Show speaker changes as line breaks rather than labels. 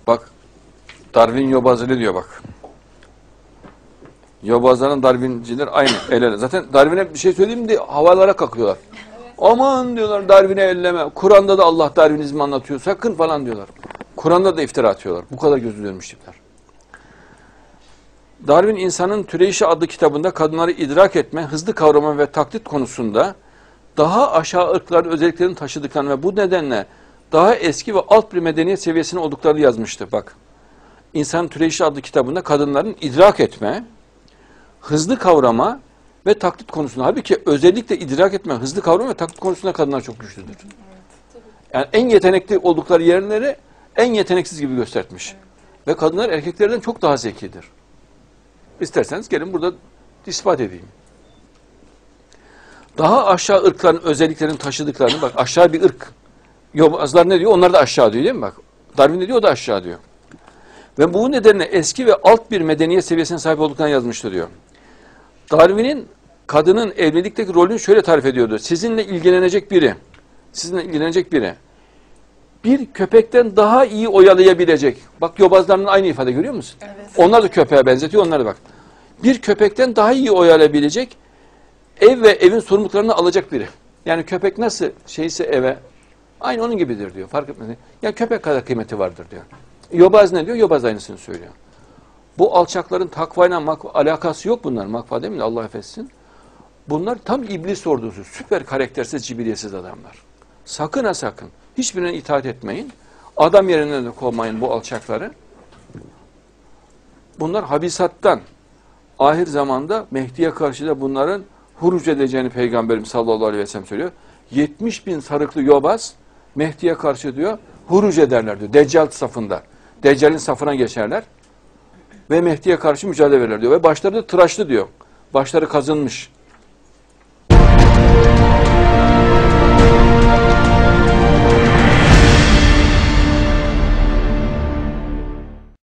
Bak, Darwin yobazı ne diyor bak. Yobazların Darwinciler aynı el ele. Zaten Darwin'e bir şey söyleyeyim de havalara kalkıyorlar. Evet. Aman diyorlar Darwin'e elleme. Kur'an'da da Allah Darwinizmi anlatıyor. Sakın falan diyorlar. Kur'an'da da iftira atıyorlar. Bu kadar gözü dönmüş tipler. Darwin İnsanın Türeyişi adlı kitabında kadınları idrak etme, hızlı kavrama ve taklit konusunda daha aşağı ırkların özelliklerini taşıdıklarını ve bu nedenle daha eski ve alt bir medeniyet seviyesine olduklarını yazmıştı. Bak, İnsanın Türeyişi adlı kitabında kadınların idrak etme, hızlı kavrama ve taklit konusunda. Halbuki özellikle idrak etme, hızlı kavrama ve taklit konusunda kadınlar çok güçlüdür. Yani en yetenekli oldukları yerleri en yeteneksiz gibi göstermiş. Ve kadınlar erkeklerden çok daha zekidir. İsterseniz gelin burada ispat edeyim. Daha aşağı ırkların özelliklerini taşıdıklarını, bak aşağı bir ırk. Yobazlar ne diyor? Onlar da aşağı diyor değil mi? Bak, Darwin ne diyor? O da aşağı diyor. Ve bu nedenle eski ve alt bir medeniyet seviyesine sahip olduklarını yazmıştır diyor. Darwin'in kadının evlilikteki rolünü şöyle tarif ediyordu. Sizinle ilgilenecek biri, bir köpekten daha iyi oyalayabilecek. Bak yobazların aynı ifade görüyor musun? Evet. Onlar da köpeğe benzetiyor, onlar da bak. Bir köpekten daha iyi oyalayabilecek, ev ve evin sorumluluklarını alacak biri. Yani köpek nasıl şeyse eve, aynı onun gibidir diyor. Fark etmez. Yani köpek kadar kıymeti vardır diyor. Yobaz ne diyor? Yobaz aynısını söylüyor. Bu alçakların takvayla alakası yok bunların. Makva değil mi? Allah affetsin. Bunlar tam iblis ordusu. Süper karaktersiz, cibiliyetsiz adamlar. Sakın ha sakın. Hiçbirine itaat etmeyin. Adam yerinden de kovmayın bu alçakları. Bunlar habisattan, ahir zamanda Mehdi'ye karşı da bunların huruc edeceğini Peygamberimiz sallallahu aleyhi ve sellem söylüyor. 70.000 sarıklı yobaz Mehdi'ye karşı diyor huruc ederler diyor. Deccal safında. Deccal'in safına geçerler. Ve Mehdi'ye karşı mücadele verirler diyor. Ve başları da tıraşlı diyor. Başları kazınmış.